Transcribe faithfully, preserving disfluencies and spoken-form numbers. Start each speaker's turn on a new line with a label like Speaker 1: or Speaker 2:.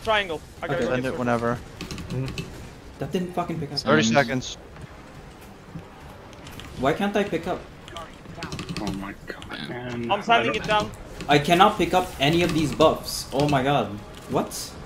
Speaker 1: triangle. I gotta
Speaker 2: Okay.
Speaker 1: go
Speaker 3: Send
Speaker 1: get
Speaker 3: it
Speaker 1: food.
Speaker 3: whenever.
Speaker 2: That didn't fucking pick up.
Speaker 3: thirty
Speaker 4: Um,
Speaker 3: seconds.
Speaker 2: Why can't I pick up?
Speaker 5: Oh my god, man.
Speaker 1: I'm sending it down.
Speaker 2: I cannot pick up any of these buffs. Oh my god. What?